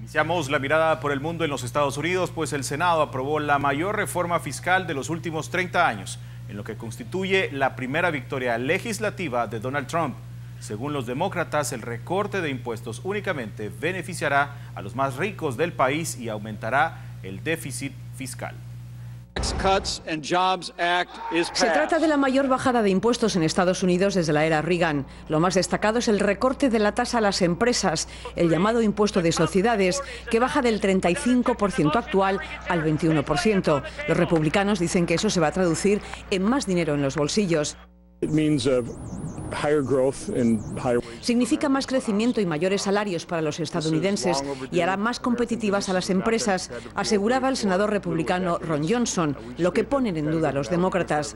Iniciamos la mirada por el mundo en los Estados Unidos, pues el Senado aprobó la mayor reforma fiscal de los últimos 30 años, en lo que constituye la primera victoria legislativa de Donald Trump. Según los demócratas, el recorte de impuestos únicamente beneficiará a los más ricos del país y aumentará el déficit fiscal. Se trata de la mayor bajada de impuestos en Estados Unidos desde la era Reagan. Lo más destacado es el recorte de la tasa a las empresas, el llamado impuesto de sociedades, que baja del 35% actual al 21%. Los republicanos dicen que eso se va a traducir en más dinero en los bolsillos. Significa más crecimiento y mayores salarios para los estadounidenses y hará más competitivas a las empresas, aseguraba el senador republicano Ron Johnson, lo que ponen en duda los demócratas.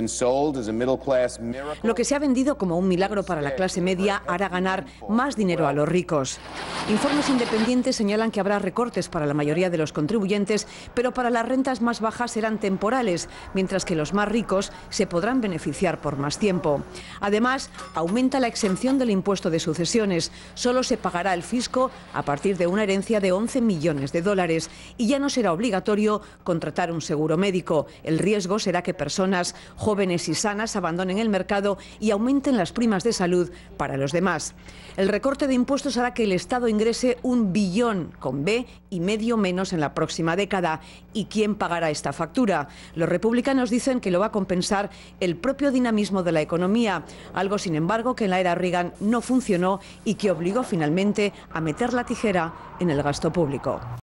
Lo que se ha vendido como un milagro para la clase media hará ganar más dinero a los ricos. Informes independientes señalan que habrá recortes para la mayoría de los contribuyentes, pero para las rentas más bajas serán temporales, mientras que los más ricos se podrán beneficiar por más tiempo. Además, aumenta la exención del impuesto de sucesiones. Solo se pagará el fisco a partir de una herencia de 11 millones de dólares y ya no será obligatorio contratar un seguro médico. El riesgo será que personas jóvenes y sanas abandonen el mercado y aumenten las primas de salud para los demás. El recorte de impuestos hará que el Estado ingrese 1 billón con B y medio menos en la próxima década. ¿Y quién pagará esta factura? Los republicanos dicen que lo va a compensar el propio dinamismo de la economía, algo sin embargo que en la era Reagan no funcionó y que obligó finalmente a meter la tijera en el gasto público.